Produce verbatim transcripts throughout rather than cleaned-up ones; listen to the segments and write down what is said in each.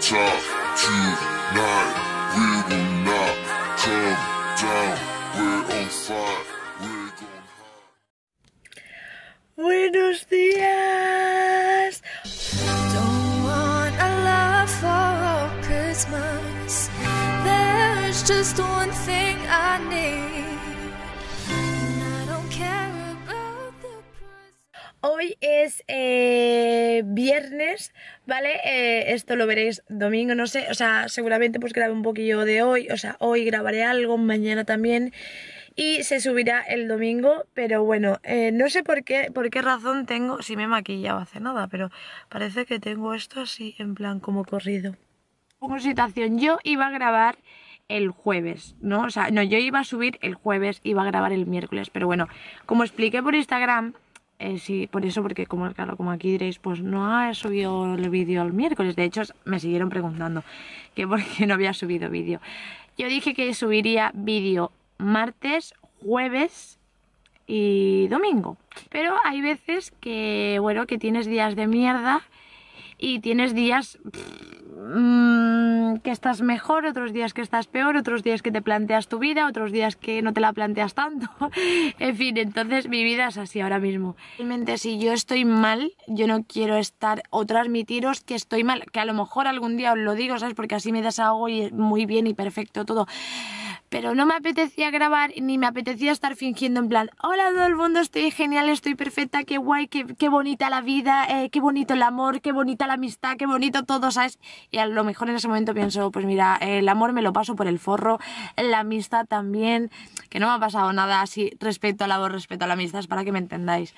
top tonight. We will not come down. We're on fire. We're going high. Buenos días. Don't want a lot for Christmas. There's just one thing I need. And I don't care about the price. Hoy es eh, viernes, ¿vale? Eh, esto lo veréis domingo, no sé, o sea, seguramente pues grabé un poquillo de hoy, o sea, hoy grabaré algo, mañana también, y se subirá el domingo, pero bueno, eh, no sé por qué, por qué razón tengo, si me he maquillado hace nada, pero parece que tengo esto así, en plan como corrido. Pongo situación, yo iba a grabar el jueves, ¿no? O sea, no, yo iba a subir el jueves, iba a grabar el miércoles, pero bueno, como expliqué por Instagram, Eh, sí, por eso, porque como, claro, como aquí diréis, pues no ha subido el vídeo el miércoles. De hecho, me siguieron preguntando que por qué no había subido vídeo. Yo dije que subiría vídeo martes, jueves y domingo. Pero hay veces que, bueno, que tienes días de mierda y tienes días mmm, que estás mejor, otros días que estás peor, otros días que te planteas tu vida, otros días que no te la planteas tanto. En fin, entonces mi vida es así ahora mismo. Realmente si yo estoy mal, yo no quiero estar o transmitiros que estoy mal, que a lo mejor algún día os lo digo, ¿sabes? Porque así me desahogo y es muy bien y perfecto todo. Pero no me apetecía grabar ni me apetecía estar fingiendo en plan, hola todo el mundo, estoy genial, estoy perfecta, qué guay, qué, qué bonita la vida, eh, qué bonito el amor, qué bonita la amistad, qué bonito todo, ¿sabes? Y a lo mejor en ese momento pienso, pues mira, el amor me lo paso por el forro, la amistad también, que no me ha pasado nada así respecto al amor, respecto a la amistad, es para que me entendáis.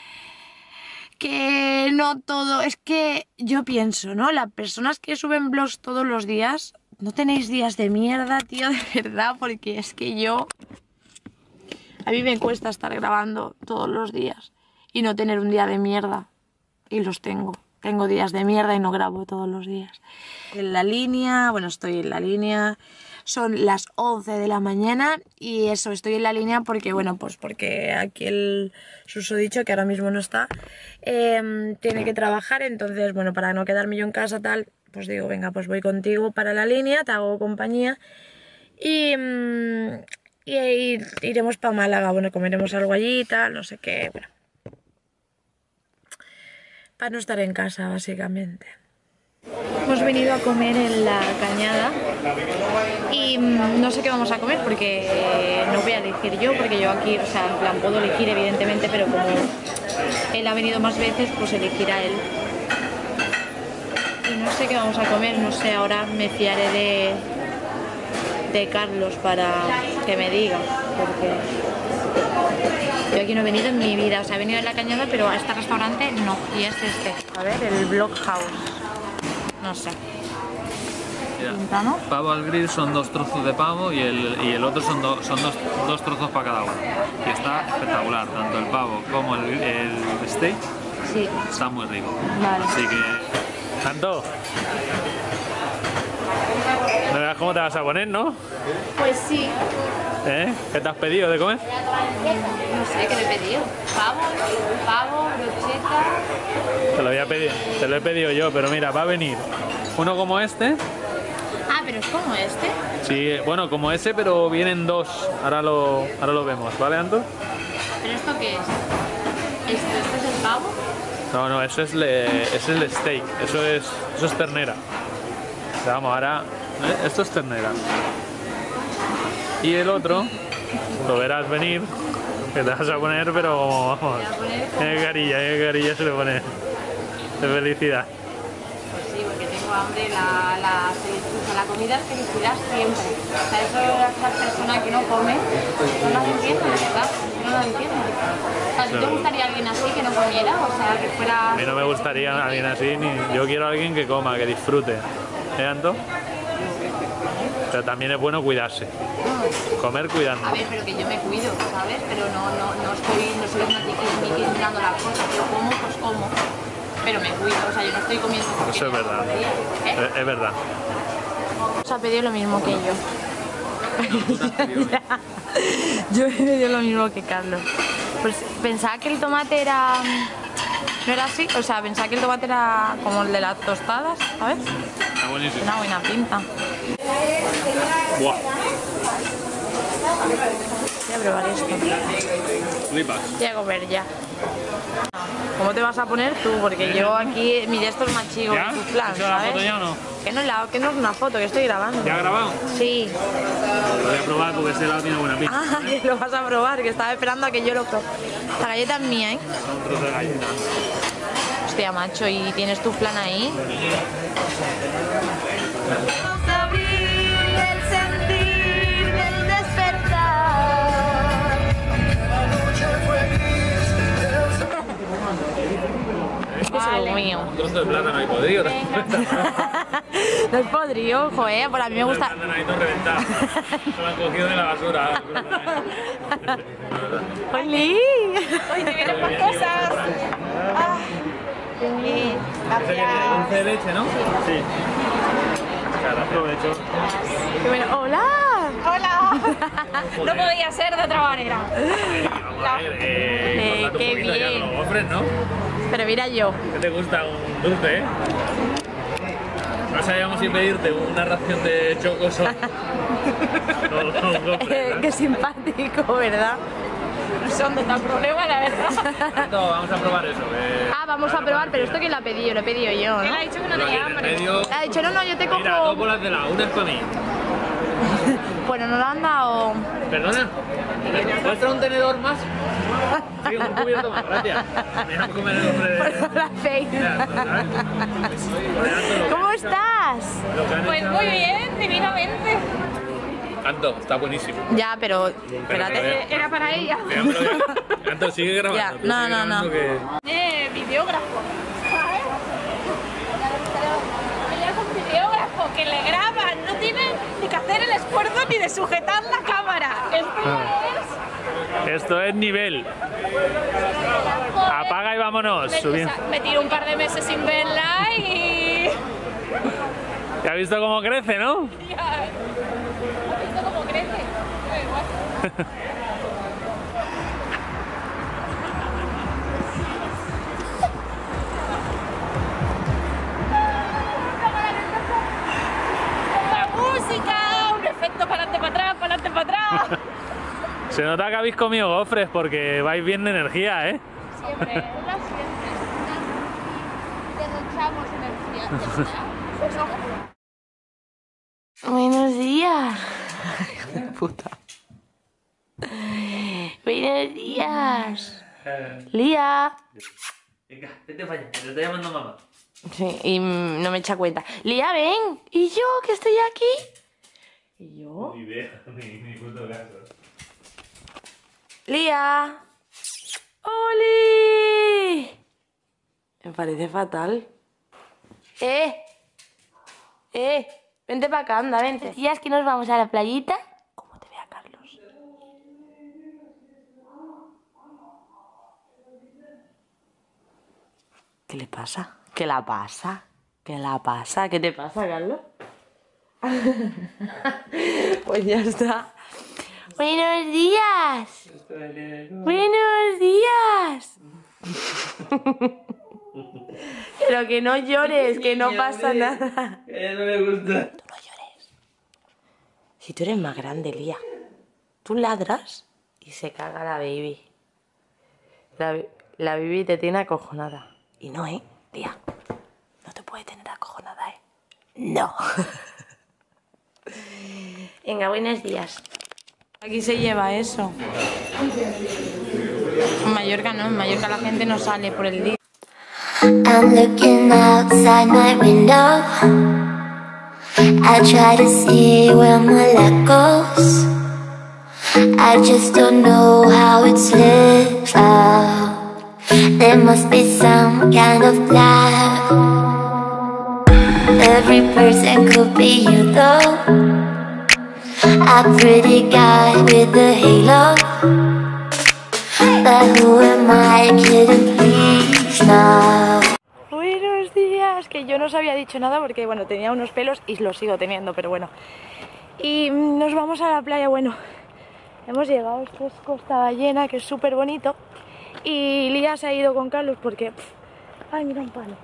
Que no todo, es que yo pienso, ¿no? Las personas que suben vlogs todos los días, no tenéis días de mierda, tío, de verdad, porque es que yo... A mí me cuesta estar grabando todos los días y no tener un día de mierda. Y los tengo. Tengo días de mierda y no grabo todos los días. En la línea, bueno, estoy en la línea... Son las once de la mañana y eso, estoy en la línea porque, bueno, pues porque aquí el susodicho, que ahora mismo no está, eh, tiene que trabajar, entonces, bueno, para no quedarme yo en casa tal, pues digo, venga, pues voy contigo para la línea, te hago compañía y, y, y iremos para Málaga, bueno, comeremos algo allí y tal, no sé qué, bueno, para no estar en casa, básicamente. Hemos venido a comer en la Cañada y mmm, no sé qué vamos a comer porque eh, no voy a elegir yo, porque yo aquí, o sea, en plan puedo elegir evidentemente, pero como él ha venido más veces, pues elegirá él. Y no sé qué vamos a comer, no sé, ahora me fiaré de, de Carlos para que me diga, porque yo aquí no he venido en mi vida, o sea, he venido en la Cañada, pero a este restaurante no, y es este, a ver, el Blockhouse. No sé. Mira, pavo al grill son dos trozos de pavo y el, y el otro son, do, son dos, dos trozos para cada uno. Y está espectacular, tanto el pavo como el, el steak. Sí. Está muy rico. Vale. Así que... ¿Tanto? ¿No veas cómo te vas a poner, no? Pues sí. ¿Eh? ¿Qué te has pedido de comer? No sé, ¿qué le he pedido? Pavo, pavo, brocheta... Te lo, voy a pedir, te lo he pedido yo, pero mira, va a venir uno como este. Ah, pero es como este. Sí, bueno, como ese, pero vienen dos. Ahora lo, ahora lo vemos, ¿vale, Anto? ¿Pero esto qué es? ¿Esto, esto es el pavo? No, no, eso es, le, eso es el steak, eso es, eso es ternera. O sea, vamos, ahora... ¿eh? Esto es ternera. Y el otro, lo verás venir, que te vas a poner, pero como, vamos, qué carilla, qué carilla se le pone de felicidad. Pues sí, porque tengo hambre, la, la, la comida es felicidad siempre. O sea, eso de esa persona que no come, no las entiendo, de verdad, no las entiendo. O sea, ¿a ti te gustaría alguien así que no comiera? O sea, que fuera... A mí no me gustaría alguien así, ni yo quiero a alguien que coma, que disfrute. ¿Eh, Anto? Pero también es bueno cuidarse. Comer cuidando. A ver, pero que yo me cuido, ¿sabes? Pero no, no, no estoy, no soy una tiquismiquis mirando las cosas. Yo como, pues como. Pero me cuido, o sea, yo no estoy comiendo. Eso es verdad. ¿Eh? Es, es verdad. Se ha pedido lo mismo que yo. Yo he pedido lo mismo que Carlos. Pues pensaba que el tomate era No era así, o sea, pensaba que el tomate era como el de las tostadas, ¿sabes? Está buenísimo. Una buena pinta. Buah, Voy a probar esto. flipas. Voy a comer ya. ¿Cómo te vas a poner tú? Porque yo aquí, mi de esto es más chico ¿Ya? que tu plan, ¿Has hecho la ¿sabes? foto ya o no? Que no, es la, que no es una foto, que estoy grabando. ¿Ya ha grabado? Sí. Lo voy a probar porque ese lado tiene buena pinta. Ah, que lo vas a probar, que estaba esperando a que yo lo pruebe. La galleta es mía, ¿eh? Un trozo de galleta. Hostia, macho, ¿y tienes tu plan ahí? Vamos a abrir el sentir del despertar. Es que es lo mío. Un trozo de plátano ahí podrido. No es podrido, joder, por a mí me gusta. Un plátano ahí todo reventado. Se lo han cogido de la basura. ¡Oli! Oye, te vienen más cosas. Ah. Sí, Ese que tiene gracias. dulce de leche, ¿no? Sí. Claro, aprovecho. Qué bueno. ¡Hola! Hola. No podía ser de otra manera. Vamos a ver, eh, Eh, contad un qué poquito ya bien. con los gofres, ¿no? Pero mira yo. ¿Qué te gusta un dulce, eh? No sabíamos si pedirte una ración de chocos o, o un gofre, ¿verdad? Qué simpático, ¿verdad? No sé dónde está el problema, la verdad. No, vamos a probar eso. eh. Ah, vamos a probar, pero esto quién lo ha pedido, lo he pedido yo, Él ¿no? ha dicho que no Pero aquí tenía en el hambre. medio, Ha dicho, no, no, yo te mira, dos cojo. bolas de la, una es para mí. Bueno, no lo han dado. ¿Perdona? ¿Puedes traer un tenedor más? Sí, un cubierto más, gracias. Mira, comer el hombre de... Por la fe. Mira, ¿sabes? ¿Cómo estás? Lo que han Pues hecho muy es- bien, divinamente. Canto, está buenísimo. Ya, pero espérate. Eh, Era para ella. Mira, pero ya- Canto, sigue grabando. Ya, tú no, sigue no, no. grabando que- Eh, videógrafo. ¿Sabes? Ella es un videógrafo que le graban. No tiene ni que hacer el esfuerzo ni de sujetar la cámara. Esto es. Esto es nivel. Joder, Apaga y vámonos. me, Subiendo. o sea, me tiro un par de meses sin verla y. ¿Ya has visto cómo crece, no? Ya, ¿has visto cómo crece? Muy guay. La música, un efecto para adelante, para atrás, para adelante, para atrás. Se nota que habéis comido gofres porque vais bien de energía, ¿eh? Siempre, una siempre. Derrochamos energía. Buenos días. Puta. Buenos días. Lía. Venga, vete para allá, te está llamando mamá. Sí, y mm, no me echa cuenta. Lía, ven. ¿Y yo que estoy aquí? ¿Y yo? Ni idea, ni, ni puto caso. Lía. ¡Oli! Me parece fatal. ¡Eh! ¡Eh! Vente para acá, anda, vente. ¿Decías que nos vamos a la playita? ¿Cómo te vea, Carlos? ¿Qué le pasa? ¿Qué la pasa? ¿Qué la pasa? ¿Qué te pasa, Carlos? Pues ya está. ¡Buenos días! ¡Buenos días! Pero que no llores, que no pasa nada. no me gusta. Tú no llores. Si tú eres más grande, Lía. Tú ladras y se caga la baby. La, la baby te tiene acojonada. Y no, ¿eh? Lía. No te puede tener acojonada, ¿eh? No. Venga, buenos días. Aquí se lleva eso. En Mallorca no, en Mallorca la gente no sale por el día. I'm looking outside my window. I try to see where my luck goes. I just don't know how it slips out. There must be some kind of plan. Every person could be you though. A pretty guy with a halo. But who am I kidding, please now? Buenos días, que yo no os había dicho nada porque bueno, tenía unos pelos y los sigo teniendo, pero bueno. Y mm, nos vamos a la playa, bueno, hemos llegado, esto es Costa Ballena, que es súper bonito. Y Lía se ha ido con Carlos porque pff, Ay, mira un palo.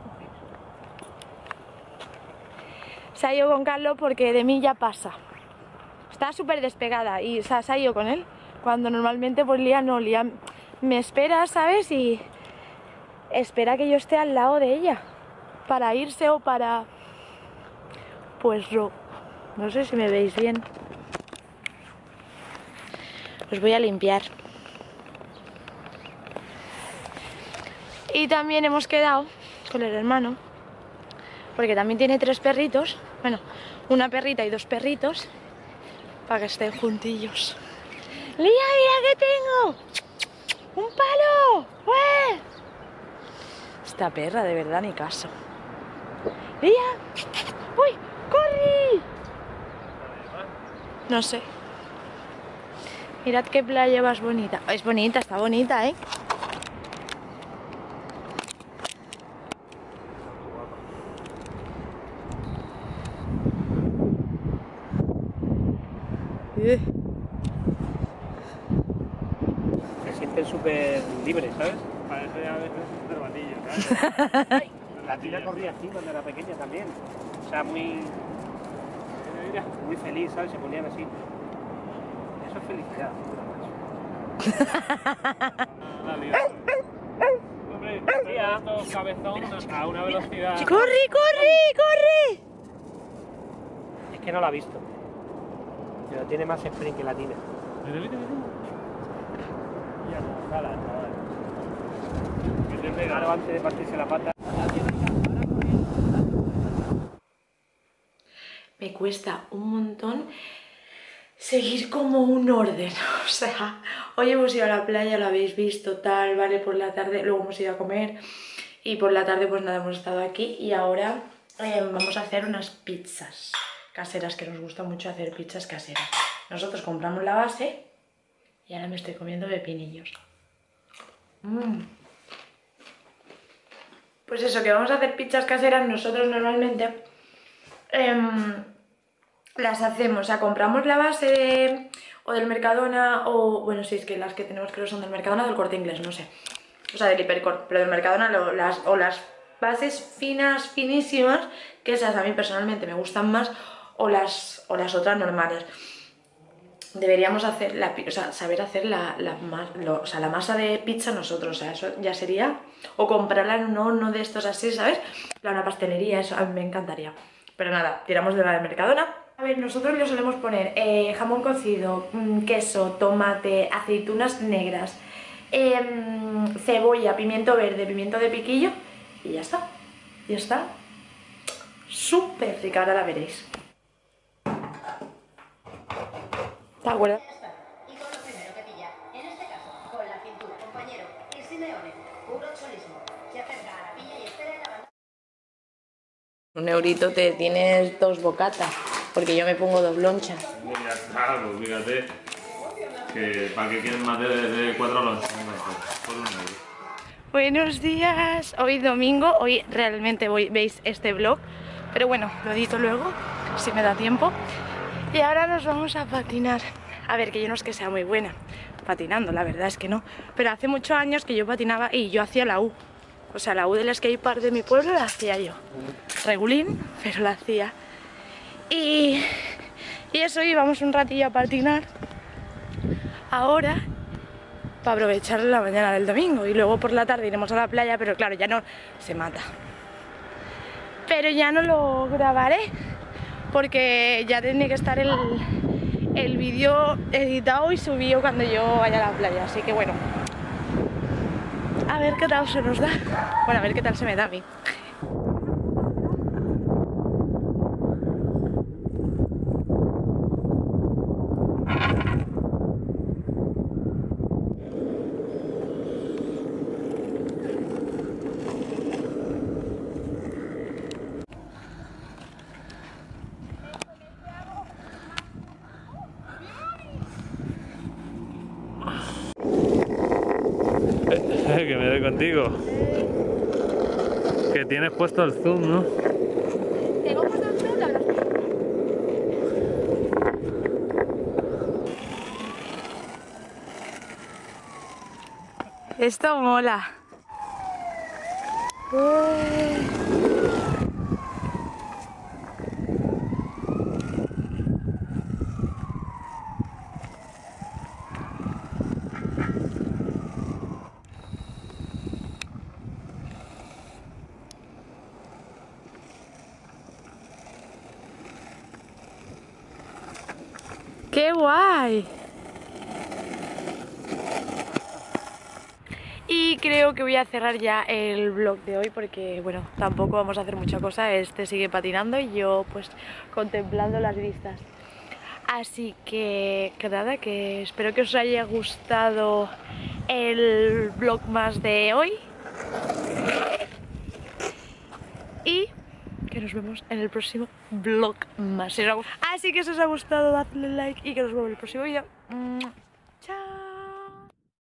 Se ha ido con Carlos porque de mí ya pasa. Está súper despegada y o sea, se ha ido con él. Cuando normalmente pues Lía no, Lía me espera, ¿sabes? Y espera que yo esté al lado de ella para irse o para... Pues no, no sé si me veis bien. Os voy a limpiar. Y también hemos quedado con el hermano, porque también tiene tres perritos, bueno, una perrita y dos perritos, para que estén juntillos. ¡Lía, mira que tengo! ¡Un palo! ¡Ué! Esta perra, de verdad, ni caso. ¡Lía! ¡Uy! ¡Corre! No sé. Mirad qué playa más bonita. Es bonita, está bonita, ¿eh? Eh. Se sienten súper libres, ¿sabes? Parece a veces un cervatillo, ¿sabes? La Tina corría así cuando era pequeña también. O sea, muy... muy feliz, ¿sabes? Se ponían así. Eso es felicidad. La liga. Hombre, Tía. estos cabezón a una velocidad... ¡Corre, corre, corre! Es que no la ha visto. Pero tiene más sprint que la Tina. Mira, mira, mira. Y a chaval. Que te pega. Claro, antes de partirse la pata. Me cuesta un montón seguir como un orden, o sea, hoy hemos ido a la playa, lo habéis visto, tal, vale, por la tarde, luego hemos ido a comer y por la tarde pues nada, hemos estado aquí y ahora eh, vamos a hacer unas pizzas caseras, que nos gusta mucho hacer pizzas caseras. Nosotros compramos la base y ahora me estoy comiendo pepinillos. Mm. Pues eso, que vamos a hacer pizzas caseras, nosotros normalmente... Um, las hacemos, o sea, compramos la base de, o del Mercadona, o bueno, si es que las que tenemos creo son del Mercadona o del Corte Inglés, no sé, o sea, del Hipercor, pero del Mercadona lo, las, o las bases finas, finísimas, que esas a mí personalmente me gustan más, o las, o las otras normales. Deberíamos hacer la, o sea, saber hacer la, la, lo, o sea, la masa de pizza nosotros, o sea, eso ya sería, o comprarla en un horno de estos así, ¿sabes? Para una pastelería, eso a mí me encantaría. Pero nada, tiramos de la de Mercadona. A ver, nosotros le solemos poner eh, jamón cocido, mmm, queso, tomate, aceitunas negras, eh, cebolla, pimiento verde, pimiento de piquillo y ya está. Ya está. Súper rica, ahora la veréis. ¿Te acuerdas? Y con lo primero que pilla, en este caso, con la cintura, compañero, y Simeone, puro cholismo, se acerca a la pilla y espera en la banda. Un eurito te tienes dos bocatas, porque yo me pongo dos lonchas. Ya está, pues fíjate. Que para que quieren más de, de cuatro lonchas, por un euro. Buenos días, hoy domingo, hoy realmente voy, veis este vlog, pero bueno, lo edito luego, si me da tiempo. Y ahora nos vamos a patinar. A ver, que yo no es que sea muy buena patinando, la verdad es que no. Pero hace muchos años que yo patinaba y yo hacía la U. O sea, la U del skatepark de mi pueblo la hacía yo. Regulín, pero la hacía. Y, y eso, íbamos un ratillo a patinar. Ahora, para aprovechar la mañana del domingo. Y luego por la tarde iremos a la playa, pero claro, ya no se mata. Pero ya no lo grabaré, porque ya tiene que estar el, el vídeo editado y subido cuando yo vaya a la playa. Así que bueno, a ver qué tal se nos da. Bueno, a ver qué tal se me da a mí. Que me doy contigo. Que tienes puesto el zoom, ¿no? ¿Tengo puesto el zoom? Esto mola. ¡Qué guay! Y creo que voy a cerrar ya el vlog de hoy porque, bueno, tampoco vamos a hacer mucha cosa. Este sigue patinando y yo, pues, contemplando las vistas. Así que, que nada, que espero que os haya gustado el vlog más de hoy. Y que nos vemos en el próximo vlog más. Así que si os ha gustado, dadle like y que nos vemos en el próximo vídeo. Chao.